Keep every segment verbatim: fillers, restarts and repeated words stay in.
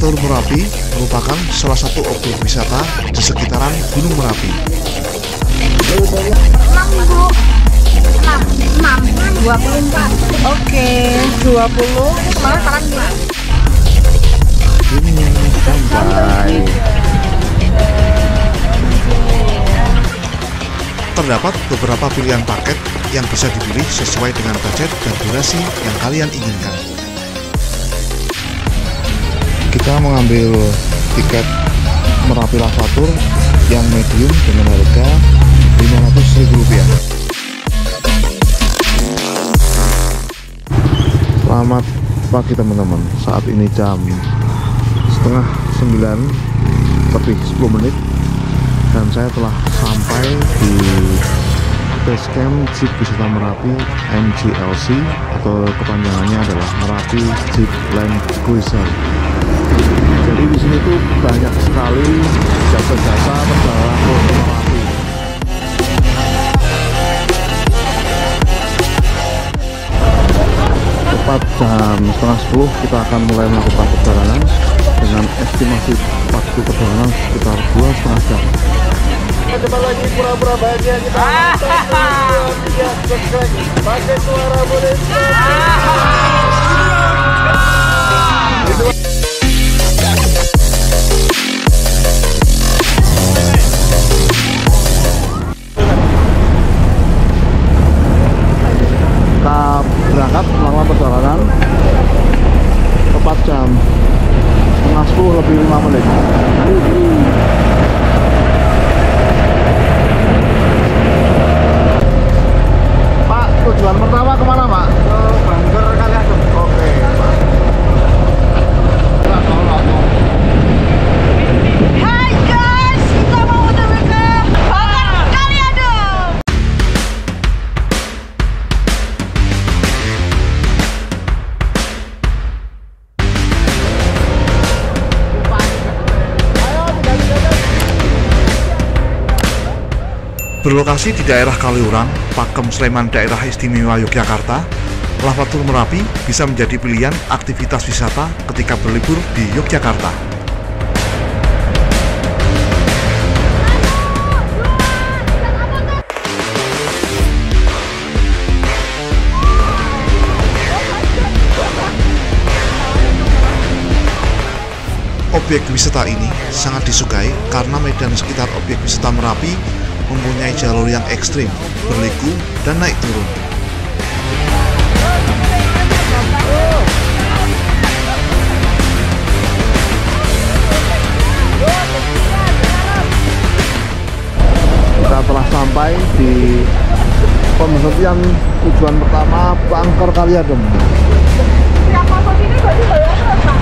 Lavatur Merapi merupakan salah satu objek wisata di sekitaran Gunung Merapi. dua puluh empat. Oke, dua puluh. Kemarin tangan dua. Ini sampai. Terdapat beberapa pilihan paket yang bisa dipilih sesuai dengan budget dan durasi yang kalian inginkan. Kita mengambil tiket Merapi Lavatur yang medium dengan harga lima ratus ribu rupiah. Selamat pagi teman-teman. Saat ini jam setengah sembilan lebih sepuluh menit dan saya telah sampai di base camp Jeep Wisata Merapi M G L C atau kepanjangannya adalah Merapi Jeep Land Cruiser. Jadi di sini tuh banyak sekali jasa-jasa perjalanan ke Merapi. Tepat jam setengah sepuluh kita akan mulai melakukan perjalanan dengan estimasi waktu perjalanan sekitar dua setengah jam. Coba lagi pura-pura bahagia kita pakai suara boleh. Kita berangkat melakukan perjalanan tepat jam setengah sepuluh lebih lima menit. Pak, tujuan pertama kemana Pak? Ke Bangker Kaliadem. Oke Pak. Hai guys, kita mau otw ke Bangker Kaliadem. Berlokasi di daerah Kaliurang, Pakem, Sleman, Daerah Istimewa Yogyakarta, Lavatur Merapi bisa menjadi pilihan aktivitas wisata ketika berlibur di Yogyakarta. Objek wisata ini sangat disukai karena medan sekitar objek wisata Merapi mempunyai jalur yang ekstrim, berliku, dan naik turun. Kita telah sampai di pemberhentian tujuan pertama, Bangker Kaliadem. Yang masuk sini berarti bayarnya Pak.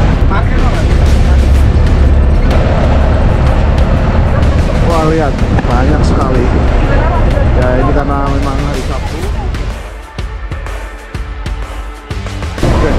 Wah, lihat banyak sekali. Ya, ini karena memang hari Sabtu. Oke.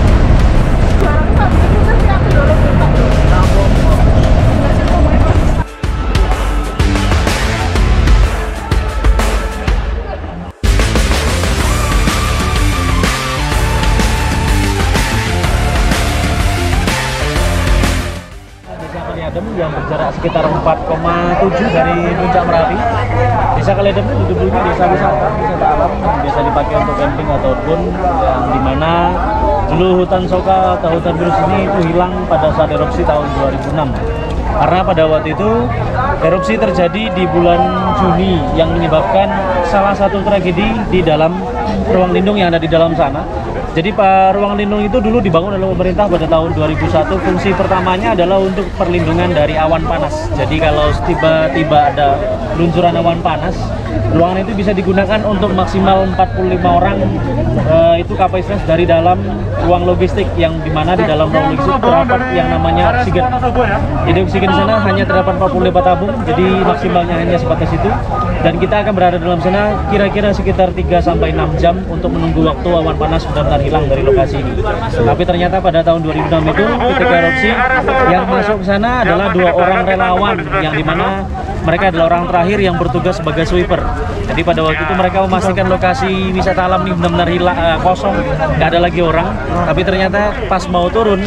Yang berjarak sekitar empat koma tujuh dari puncak Merapi. Desa Kaliadem itu dulunya desa wisata, wisata alam yang biasa dipakai untuk camping ataupun yang dimana dulu hutan soka atau hutan pinus ini itu hilang pada saat erupsi tahun dua ribu enam. Karena pada waktu itu erupsi terjadi di bulan Juni yang menyebabkan salah satu tragedi di dalam ruang lindung yang ada di dalam sana. Jadi Pak, ruang lindung itu dulu dibangun oleh pemerintah pada tahun dua ribu satu. Fungsi pertamanya adalah untuk perlindungan dari awan panas. Jadi kalau tiba-tiba ada luncuran awan panas, ruangan itu bisa digunakan untuk maksimal empat puluh lima orang. E, itu kapasitas dari dalam ruang logistik, yang dimana di dalam ruang logistik terdapat yang namanya oksigen. Jadi oksigen di sana hanya terdapat empat puluh lima tabung, jadi maksimalnya hanya sebatas itu. Dan kita akan berada dalam sana kira-kira sekitar tiga sampai enam jam untuk menunggu waktu awan panas benar-benar hilang dari lokasi ini. Tapi ternyata pada tahun dua ribu enam itu ketika erupsi, yang masuk ke sana adalah dua orang relawan, yang dimana mereka adalah orang terakhir yang bertugas sebagai sweeper. Jadi pada waktu itu mereka memastikan lokasi wisata alam ini benar-benar hilang, uh, kosong, nggak ada lagi orang. Tapi ternyata pas mau turun,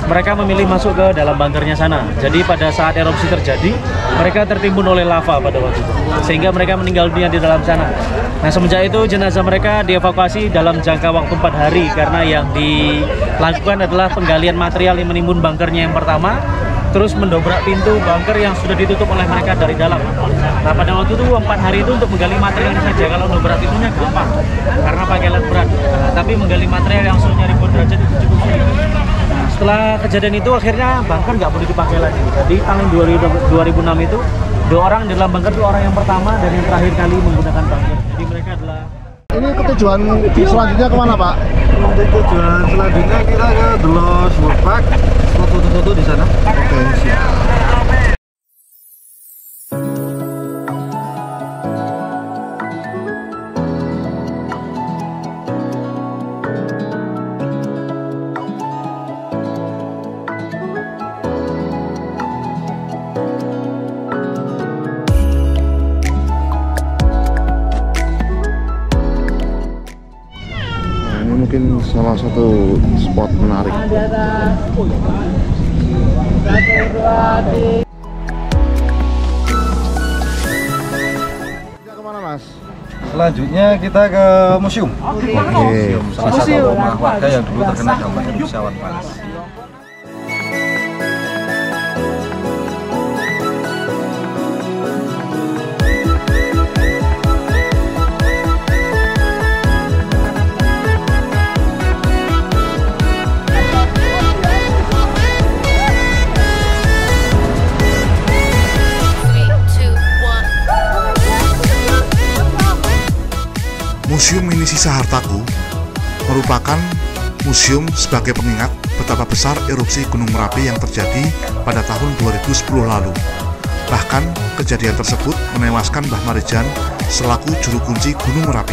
mereka memilih masuk ke dalam bunkernya sana. Jadi pada saat erupsi terjadi, mereka tertimbun oleh lava pada waktu itu, sehingga mereka meninggal dunia di dalam sana. Nah, semenjak itu jenazah mereka dievakuasi dalam jangka waktu empat hari karena yang dilakukan adalah penggalian material yang menimbun bunkernya yang pertama, terus mendobrak pintu bunker yang sudah ditutup oleh mereka dari dalam. Nah, pada waktu itu empat hari itu untuk menggali materialnya saja. Kalau mendobrak pintunya gampang karena pakai alat berat. Nah, tapi menggali material yang suhunya ribuan derajat itu cukup sulit. Nah, setelah kejadian itu akhirnya bunker nggak boleh dipakai lagi. Jadi tahun dua ribu enam itu dua orang di dalam bunker itu orang yang pertama dan yang terakhir kali menggunakan bunker. Jadi mereka adalah. Ini ketujuan selanjutnya kemana, Pak? Untuk tujuan selanjutnya kita ke Delos World Park, foto-foto di sana. Oke, siap. Mungkin salah satu spot menarik. Kita kemana, Mas? Selanjutnya kita ke museum. Oke. Museum salah satu rumah warga yang dulu terkena dampak erupsi awan panas. Museum Mini Sisa Hartaku merupakan museum sebagai pengingat betapa besar erupsi Gunung Merapi yang terjadi pada tahun dua ribu sepuluh lalu. Bahkan kejadian tersebut menewaskan Mbah Marijan selaku juru kunci Gunung Merapi.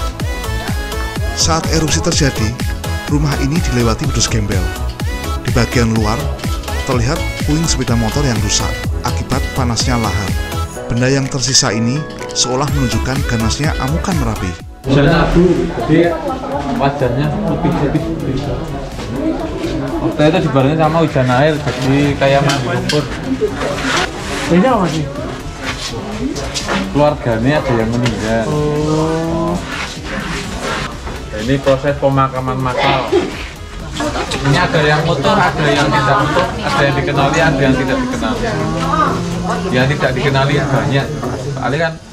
Saat erupsi terjadi, rumah ini dilewati wedus gembel. Di bagian luar terlihat puing sepeda motor yang rusak akibat panasnya lahar. Benda yang tersisa ini seolah menunjukkan ganasnya amukan Merapi. Misalnya abu, jadi wajarnya lebih lebih bisa. Waktu itu dibarengi sama hujan air, jadi kayak mandi lumpur. Ini apa sih? Keluarganya ada yang meninggal. Oh. Ini proses pemakaman massal. Ini ada yang utuh, ada yang tidak utuh, ada yang dikenali, ada yang tidak dikenali. Yang tidak dikenali banyak. Soalnya kan